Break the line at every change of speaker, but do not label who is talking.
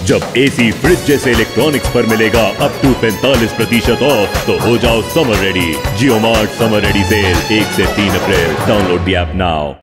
जब AC fridge जैसे electronics पर मिलेगा अप टू 45% ऑफ, तो हो जाओ summer ready. Jio Mart summer ready sale 1 से 3 अप्रैल। Download the app now.